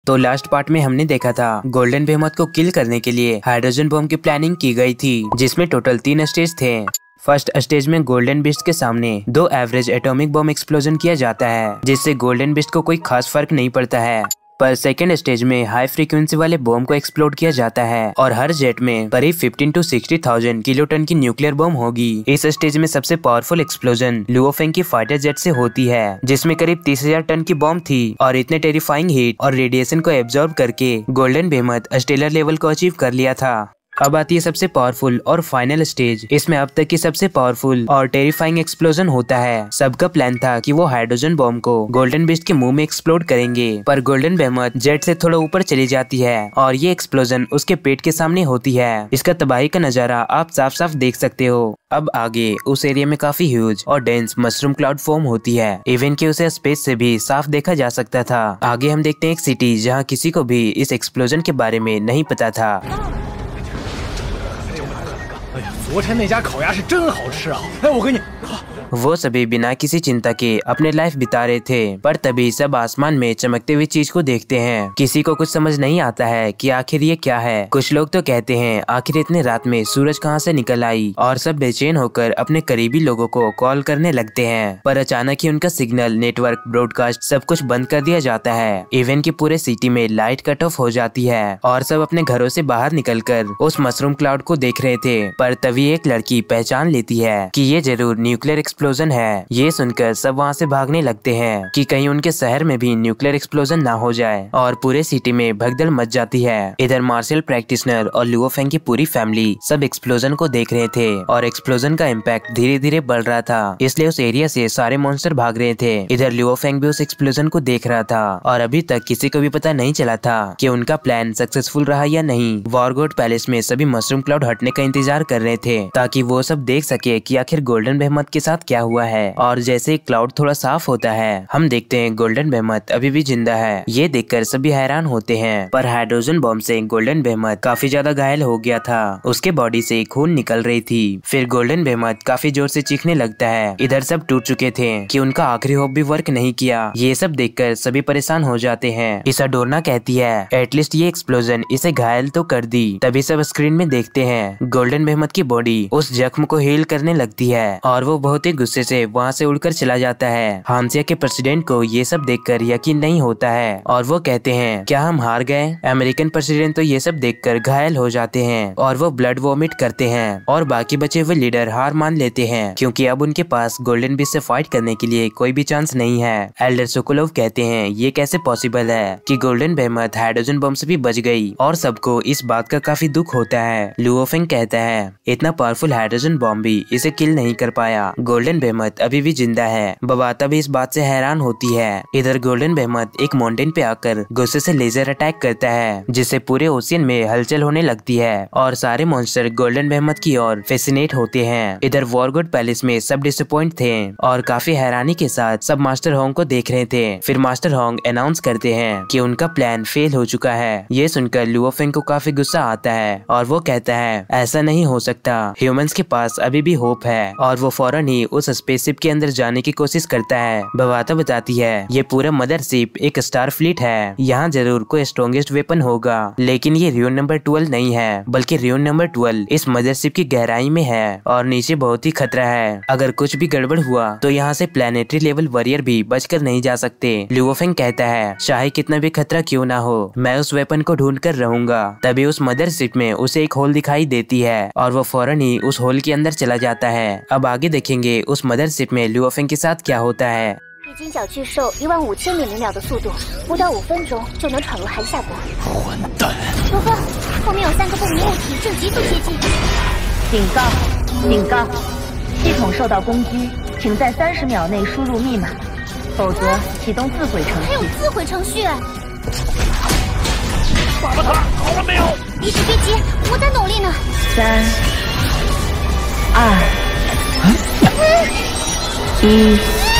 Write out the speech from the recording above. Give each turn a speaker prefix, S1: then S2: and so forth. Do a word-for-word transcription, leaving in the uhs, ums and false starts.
S1: तो last part में हमने देखा था गोल्डन बेहेमोथ को किल करने के लिए हाइड्रोजन बॉम्ब की प्लानिंग की गई थी, जिसमें टोटल तीन स्टेज थे। फर्स्ट स्टेज में गोल्डन बिस्ट के सामने दो एवरेज एटॉमिक बॉम्ब एक्सप्लोजन किया जाता है, जिससे गोल्डन बिस्ट को कोई खास फर्क नहीं पड़ता है। पर सेकेंड स्टेज में हाई फ्रीक्वेंसी वाले बॉम्ब को एक्सप्लोड किया जाता है और हर जेट में करीब fifteen to sixty thousand kiloton की न्यूक्लियर बॉम्ब होगी। इस स्टेज में सबसे पावरफुल एक्सप्लोजन लुओ फेंग की फाइटर जेट से होती है, जिसमें करीब तीस हजार टन की बॉम्ब थी और इतने टेरिफाइंग हीट और रेडिएशन को एब्जॉर्ब करके गोल्डन बेहेमोथ स्टेलर लेवल को अचीव कर लिया था। अब आती है सबसे पावरफुल और फाइनल स्टेज। इसमें अब तक की सबसे पावरफुल और टेरिफाइंग एक्सप्लोजन होता है। सबका प्लान था कि वो हाइड्रोजन बॉम्ब को गोल्डन बिस्ट के मुंह में एक्सप्लोड करेंगे, पर गोल्डन बेहेमोथ जेट से थोड़ा ऊपर चली जाती है और ये एक्सप्लोजन उसके पेट के सामने होती है। इसका तबाही का नजारा आप साफ साफ देख सकते हो। अब आगे उस एरिया में काफी ह्यूज और डेंस मशरूम क्लाउड फॉर्म होती है, इवन कि उसे स्पेस से भी साफ देखा जा सकता था। आगे हम देखते हैं एक सिटी जहाँ किसी को भी इस एक्सप्लोजन के बारे में नहीं पता था।
S2: 昨天那家烤鸭是真好吃啊！哎，我跟你。
S1: वो सभी बिना किसी चिंता के अपने लाइफ बिता रहे थे, पर तभी सब आसमान में चमकते हुए चीज को देखते हैं। किसी को कुछ समझ नहीं आता है कि आखिर ये क्या है। कुछ लोग तो कहते हैं आखिर इतने रात में सूरज कहां से निकल आई, और सब बेचैन होकर अपने करीबी लोगों को कॉल करने लगते हैं। पर अचानक ही उनका सिग्नल, नेटवर्क, ब्रॉडकास्ट सब कुछ बंद कर दिया जाता है। इवन की पूरे सिटी में लाइट कट ऑफ हो जाती है और सब अपने घरों से बाहर निकलकर उस मशरूम क्लाउड को देख रहे थे। पर तभी एक लड़की पहचान लेती है कि ये जरूर न्यूक्लियर एक्सप्लोजन है। ये सुनकर सब वहाँ से भागने लगते हैं कि कहीं उनके शहर में भी न्यूक्लियर एक्सप्लोजन ना हो जाए, और पूरे सिटी में भगदड़ मच जाती है। इधर मार्शल प्रैक्टिशनर और लुओ फेंग की पूरी फैमिली सब एक्सप्लोजन को देख रहे थे और एक्सप्लोजन का इम्पैक्ट धीरे धीरे बढ़ रहा था, इसलिए उस एरिया से सारे मॉन्स्टर भाग रहे थे। इधर लुओ फेंग भी उस एक्सप्लोजन को देख रहा था और अभी तक किसी को भी पता नहीं चला था कि उनका प्लान सक्सेसफुल रहा या नहीं। वॉरगोट पैलेस में सभी मशरूम क्लाउड हटने का इंतजार कर रहे थे ताकि वो सब देख सके कि आखिर गोल्डन बेहेमोथ के साथ क्या हुआ है। और जैसे क्लाउड थोड़ा साफ होता है, हम देखते हैं गोल्डन बेहेमोथ अभी भी जिंदा है। ये देखकर सभी हैरान होते हैं, पर हाइड्रोजन बॉम्ब से गोल्डन बेहेमोथ काफी ज्यादा घायल हो गया था। उसके बॉडी से खून निकल रही थी। फिर गोल्डन बेहेमोथ काफी जोर से चीखने लगता है। इधर सब टूट चुके थे कि उनका आखिरी होप भी वर्क नहीं किया। ये सब देखकर सभी परेशान हो जाते हैं। इसाडोरना कहती है एटलीस्ट ये एक्सप्लोजन इसे घायल तो कर दी। तभी सब स्क्रीन में देखते हैं गोल्डन बेहेमोथ की बॉडी उस जख्म को हील करने लगती है और वो बहुत ही गुस्से से वहाँ से उड़कर चला जाता है। हांसिया के प्रेसिडेंट को ये सब देखकर यकीन नहीं होता है और वो कहते हैं क्या हम हार गए। अमेरिकन प्रेसिडेंट तो ये सब देखकर घायल हो जाते हैं और वो ब्लड वॉमिट करते हैं और बाकी बचे हुए लीडर हार मान लेते हैं, क्योंकि अब उनके पास गोल्डन बिस्ट से फाइट करने के लिए कोई भी चांस नहीं है। एल्डर सोकोलोव कहते हैं ये कैसे पॉसिबल है कि गोल्डन बेहेमोथ हाइड्रोजन बम से भी बच गई, और सबको इस बात का काफी दुख होता है। लुओ फेंग कहता है इतना पावरफुल हाइड्रोजन बॉम्ब भी इसे किल नहीं कर पाया। गोल्डन बेहेमोथ अभी भी जिंदा है। बबाता भी इस बात से हैरान होती है। इधर गोल्डन बेहेमोथ एक माउंटेन पे आकर गुस्से से लेजर अटैक करता है, जिससे पूरे ओशियन में हलचल होने लगती है और सारे मॉन्स्टर गोल्डन बेहेमोथ की ओर फैसिनेट होते हैं। इधर वॉरगोट पैलेस में सब डिसअपॉइंट थे और काफी हैरानी के साथ सब मास्टर होंग को देख रहे थे। फिर मास्टर होंग अनाउंस करते हैं कि उनका प्लान फेल हो चुका है। ये सुनकर लुओ फेंग को काफी गुस्सा आता है और वो कहता है ऐसा नहीं हो सकता, ह्यूमंस के पास अभी भी होप है, और वो फौरन ही उस स्पेसशिप के अंदर जाने की कोशिश करता है। बबाता बताती है ये पूरा मदरशिप एक स्टार फ्लीट है, यहाँ जरूर कोई स्ट्रॉन्गेस्ट वेपन होगा, लेकिन ये रियोन नंबर ट्वेल्व नहीं है, बल्कि रियोन नंबर ट्वेल्व इस मदरशिप की गहराई में है और नीचे बहुत ही खतरा है। अगर कुछ भी गड़बड़ हुआ तो यहाँ से प्लेनेटरी लेवल वॉरियर भी बचकर नहीं जा सकते। लुओ फेंग कहता है चाहे कितना भी खतरा क्यों ना हो, मैं उस वेपन को ढूंढ कर रहूंगा। तभी उस मदरशिप में उसे एक होल दिखाई देती है और वो फौरन ही उस होल के अंदर चला जाता है। अब आगे देखेंगे उस मदरशिप में लुओ फेंग के साथ क्या होता है।
S3: 一金角巨兽一万五千米每秒的速度，不到五分钟就能闯入韩夏国。
S2: 混蛋！
S3: 罗峰，后面有三个不明物体正急速接近。
S4: 警告！警告！系统受到攻击，请在三十秒内输入密码，否则启动自毁程序。
S3: 还有自毁程序！
S2: 巴巴特，好了没有？
S3: 别急别急，我在努力呢。
S4: 三、二、一。